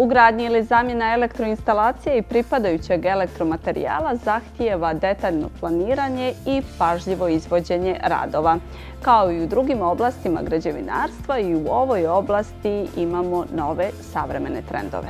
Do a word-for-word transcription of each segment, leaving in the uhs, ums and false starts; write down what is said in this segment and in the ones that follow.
Ugradnja ili zamjena elektroinstalacije i pripadajućeg elektromaterijala zahtijeva detaljno planiranje i pažljivo izvođenje radova. Kao i u drugim oblastima građevinarstva, i u ovoj oblasti imamo nove savremene trendove.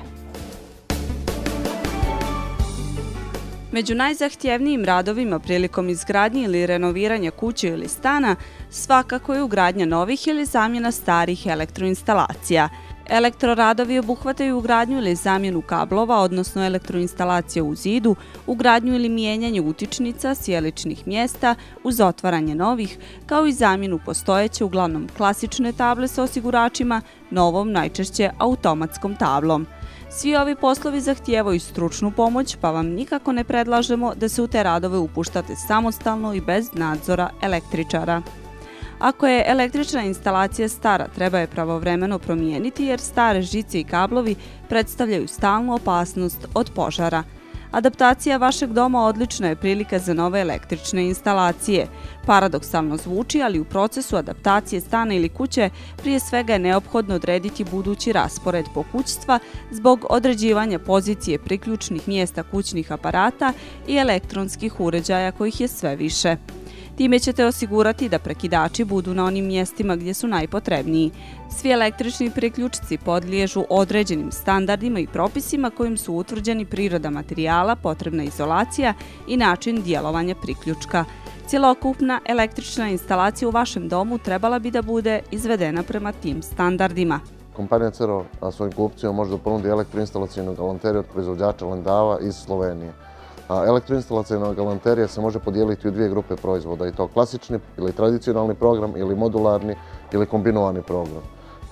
Među najzahtjevnijim radovima prilikom izgradnje ili renoviranja kuće ili stana svakako je ugradnja novih ili zamjena starih elektroinstalacija. Elektroradovi obuhvataju ugradnju ili zamjenu kablova, odnosno elektroinstalacije u zidu, ugradnju ili mijenjanje utičnica, sjeličnih mjesta uz otvaranje novih, kao i zamjenu postojeće, uglavnom klasične table sa osiguračima, novom, najčešće automatskom tablom. Svi ovi poslovi zahtijevaju stručnu pomoć, pa vam nikako ne predlažemo da se u te radove upuštate samostalno i bez nadzora električara. Ako je električna instalacija stara, treba je pravovremeno promijeniti jer stare žice i kablovi predstavljaju stalnu opasnost od požara. Adaptacija vašeg doma odlična je prilika za nove električne instalacije. Paradoksalno zvuči, ali u procesu adaptacije stana ili kuće prije svega je neophodno odrediti budući raspored pokućstva zbog određivanja pozicije priključnih mjesta kućnih aparata i elektronskih uređaja kojih je sve više. Time ćete osigurati da prekidači budu na onim mjestima gdje su najpotrebniji. Svi električni priključci podliježu određenim standardima i propisima kojim su utvrđeni priroda materijala, potrebna izolacija i način djelovanja priključka. Cjelokupna električna instalacija u vašem domu trebala bi da bude izvedena prema tim standardima. Kompanija Cerov svojim kupcima može da ponudi elektroinstalacijnu galanteriju od proizvođača Lendava iz Slovenije. Elektroinstalacijna galanterija se može podijeliti u dvije grupe proizvoda, i to klasični ili tradicionalni program ili modularni ili kombinovani program.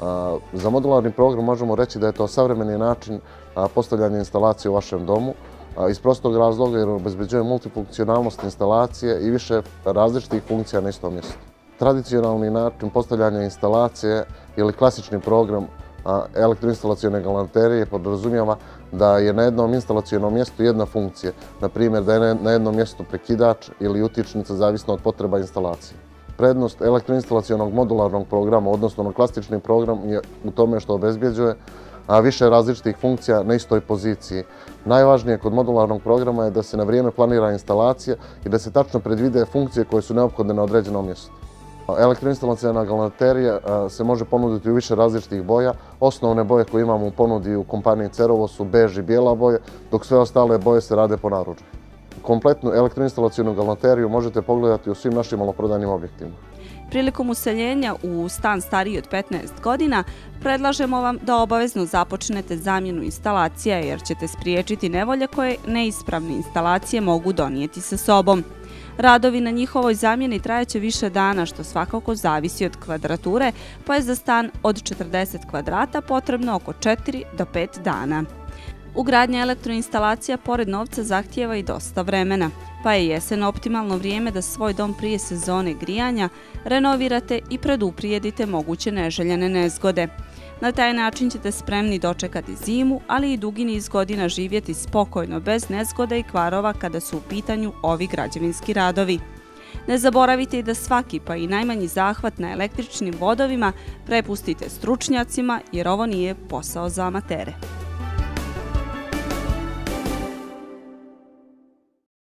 Za modularni program možemo reći da je to savremeni način postavljanja instalacije u vašem domu iz prostog razloga jer obezbeđuje multifunkcionalnost instalacije i više različitih funkcija na istom mjestu. Tradicionalni način postavljanja instalacije ili klasični program elektroinstalacijone galanterije podrazumijeva da je na jednom instalacijonom mjestu jedna funkcija, na primjer da je na jednom mjestu prekidač ili utičnica zavisno od potreba instalacije. Prednost elektroinstalacijonog modularnog programa, odnosno na klasični program, je u tome što obezbjeđuje više različitih funkcija na istoj poziciji. Najvažnije kod modularnog programa je da se na vrijeme planira instalacija i da se tačno predvide funkcije koje su neophodne na određenom mjestu. Elektroinstalacijona galanterija se može ponuditi u više različitih boja. Osnovne boje koje imamo u ponudi u kompaniji Cerovo su bež i bijela boje, dok sve ostale boje se rade po narudžbi. Kompletnu elektroinstalacijonu galanteriju možete pogledati u svim našim maloprodajnim objektima. Prilikom useljenja u stan stariji od petnaest godina, predlažemo vam da obavezno započnete zamjenu instalacija jer ćete spriječiti nevolje koje neispravne instalacije mogu donijeti sa sobom. Radovi na njihovoj zamjeni trajaće više dana, što svakako zavisi od kvadrature, pa je za stan od četrdeset kvadrata potrebno oko četiri do pet dana. Ugradnja elektroinstalacija pored novca zahtijeva i dosta vremena, pa je jesen optimalno vrijeme da svoj dom prije sezone grijanja renovirate i preduprijedite moguće neželjene nezgode. Na taj način ćete spremni dočekati zimu, ali i dugi niz godina živjeti spokojno bez nezgoda i kvarova kada su u pitanju ovi građevinski radovi. Ne zaboravite i da svaki pa i najmanji zahvat na električnim vodovima prepustite stručnjacima jer ovo nije posao za amatere.